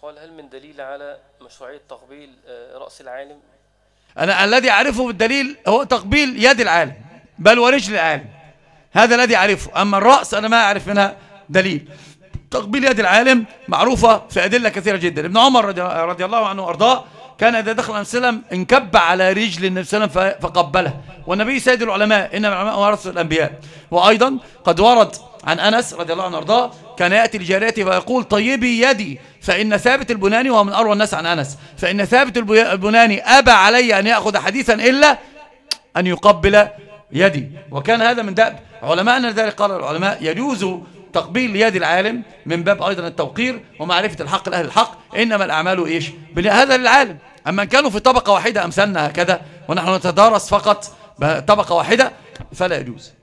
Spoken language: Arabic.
قال: هل من دليل على مشروعية تقبيل رأس العالم؟ أنا الذي أعرفه بالدليل هو تقبيل يد العالم بل ورجل العالم، هذا الذي أعرفه. أما الرأس أنا ما أعرف منها دليل. تقبيل يد العالم معروفة في أدلة كثيرة جدا. ابن عمر رضي الله عنه وأرضاه كان إذا دخل النبي صلى الله عليه وسلم انكب على رجل النبي صلى الله عليه وسلم فقبله، والنبي سيد العلماء، إنما العلماء ورثة الأنبياء. وأيضا قد ورد عن أنس رضي الله عنه وأرضاه كان يأتي لجاريته ويقول: طيبي يدي، فإن ثابت البناني، وهو من أروى الناس عن أنس، فإن ثابت البناني أبى علي أن يأخذ حديثا إلا أن يقبل يدي. وكان هذا من دأب علماءنا، لذلك قال العلماء يجوز تقبيل يد العالم من باب أيضا التوقير ومعرفة الحق لأهل الحق، إنما الأعمال إيش؟ هذا للعالم. أما إن كانوا في طبقة واحدة أمثالنا هكذا ونحن نتدارس فقط طبقة واحدة فلا يجوز.